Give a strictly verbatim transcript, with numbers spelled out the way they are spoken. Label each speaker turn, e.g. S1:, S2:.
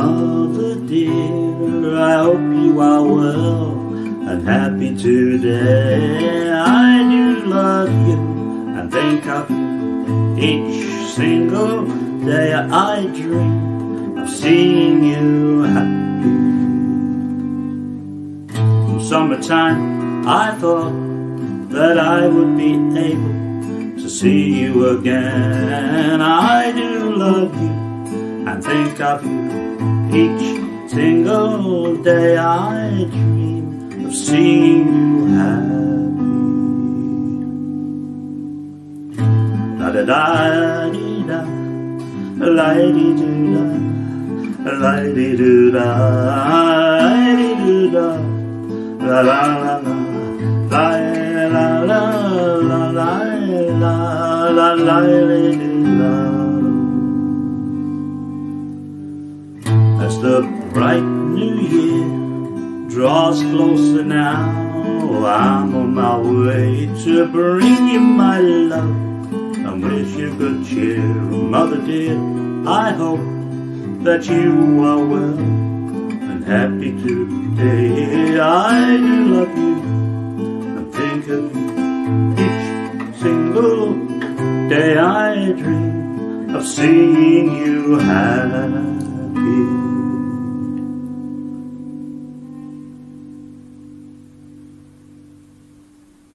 S1: mother dear, I hope you are well and happy today. I do love you and think of you each single day. I dream of seeing you happy. In summertime I thought that I would be able to see you again. I do love you and think of you each single day. I dream of seeing you happy. La da da dee da, la dee doo da, la dee doo da, la dee doo da, la la la la, la la la la la la la la la. As the bright new year draws closer now, I'm on my way to bring you my love and wish you good cheer. Mother dear, I hope that you are well and happy today. I do love you and think of you each single day. I dream of seeing you happy.